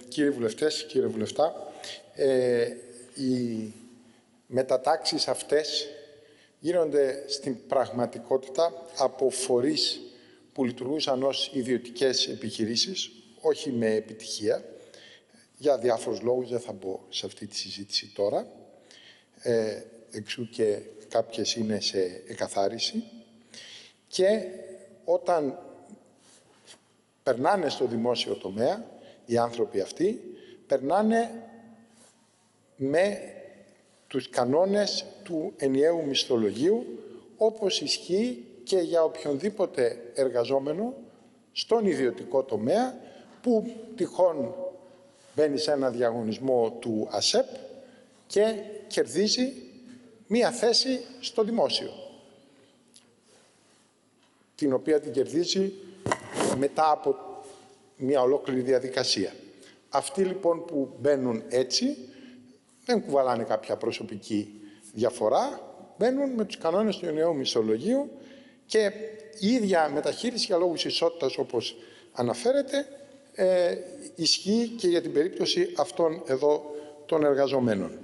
Κύριοι βουλευτές, κύριε βουλευτά, οι μετατάξεις αυτές γίνονται στην πραγματικότητα από φορείς που λειτουργούσαν ως ιδιωτικές επιχειρήσεις, όχι με επιτυχία. Για διάφορους λόγους δεν θα μπω σε αυτή τη συζήτηση τώρα. Εξού και κάποιες είναι σε εκαθάριση. Και όταν περνάνε στο δημόσιο τομέα, οι άνθρωποι αυτοί περνάνε με τους κανόνες του ενιαίου μισθολογίου, όπως ισχύει και για οποιονδήποτε εργαζόμενο στον ιδιωτικό τομέα που τυχόν μπαίνει σε ένα διαγωνισμό του ΑΣΕΠ και κερδίζει μία θέση στο δημόσιο, την οποία την κερδίζει μετά από μία ολόκληρη διαδικασία. Αυτοί λοιπόν που μπαίνουν έτσι δεν κουβαλάνε κάποια προσωπική διαφορά, μπαίνουν με τους κανόνες του ενιαίου μισθολογίου και η ίδια μεταχείριση για λόγους ισότητας, όπως αναφέρεται, ισχύει και για την περίπτωση αυτών εδώ των εργαζομένων.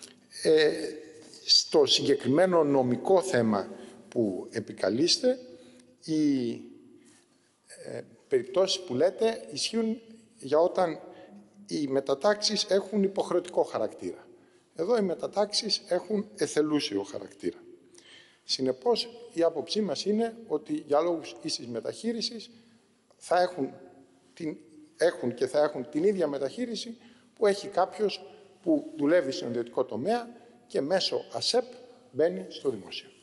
Στο συγκεκριμένο νομικό θέμα που επικαλείστε, οι περιπτώσεις που λέτε ισχύουν για όταν οι μετατάξεις έχουν υποχρεωτικό χαρακτήρα. Εδώ οι μετατάξεις έχουν εθελούσιο χαρακτήρα. Συνεπώς, η άποψή μας είναι ότι για λόγους ίσης μεταχείρισης θα έχουν και θα έχουν την ίδια μεταχείριση που έχει κάποιος που δουλεύει στον ιδιωτικό τομέα και μέσω ΑΣΕΠ μπαίνει στο δημόσιο.